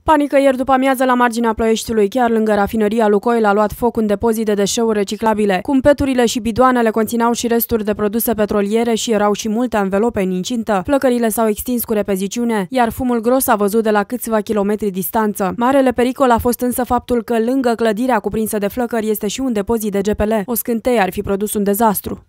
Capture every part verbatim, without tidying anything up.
Panică ieri după amiază la marginea Ploieștiului, chiar lângă rafinăria Lukoil a luat foc un depozit de deșeuri reciclabile. Cumpeturile și bidoanele conțineau și resturi de produse petroliere și erau și multe anvelope în incintă. Flăcările s-au extins cu repeziciune, iar fumul gros a văzut de la câțiva kilometri distanță. Marele pericol a fost însă faptul că lângă clădirea cuprinsă de flăcări este și un depozit de G P L. O scânteie ar fi produs un dezastru.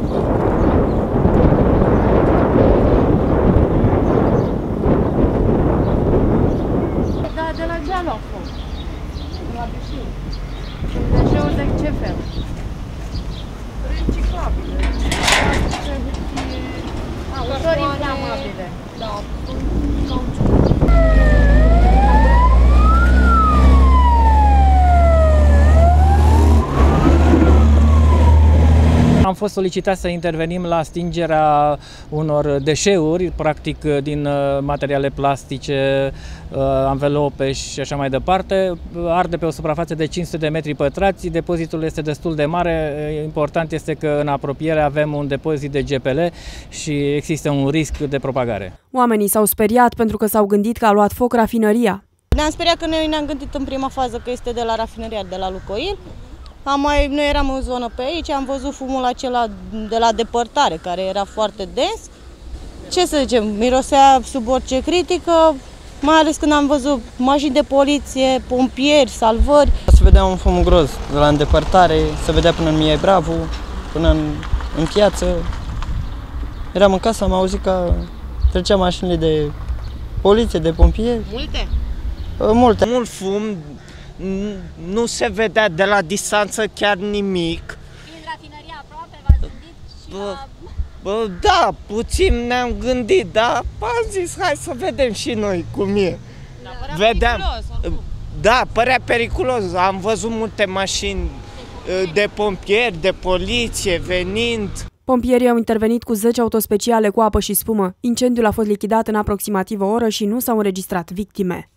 De la gealul a fost. De la deșeuri. Deșeuri de ce fel? Reciclabile. A, ușor inflamabile. Da, Am fost solicitat să intervenim la stingerea unor deșeuri, practic din materiale plastice, anvelope și așa mai departe. Arde pe o suprafață de cinci sute de metri pătrați, depozitul este destul de mare. Important este că în apropiere avem un depozit de G P L și există un risc de propagare. Oamenii s-au speriat pentru că s-au gândit că a luat foc rafinăria. Ne-am speriat că noi ne-am gândit în prima fază că este de la rafinăria de la Lukoil. Am mai, noi eram în zonă pe aici, am văzut fumul acela de la depărtare, care era foarte dens. Ce să zicem, mirosea sub orice critică, mai ales când am văzut mașini de poliție, pompieri, salvări. Se vedea un fum gros de la îndepărtare, se vedea până în Mie Bravo, până în, în piață. Eram în casă, am auzit că treceau mașinile de poliție, de pompieri. Multe? Multe. Mult fum. Nu se vedea de la distanță chiar nimic. Fiind rafinăria aproape, v-ați gândit și la... Bă, da, puțin ne-am gândit, dar am zis, hai să vedem și noi cum e. Da, părea Vedeam. periculos, Da, părea periculos. Am văzut multe mașini de pompieri, de poliție venind. Pompierii au intervenit cu zece autospeciale cu apă și spumă. Incendiul a fost lichidat în aproximativ o oră și nu s-au înregistrat victime.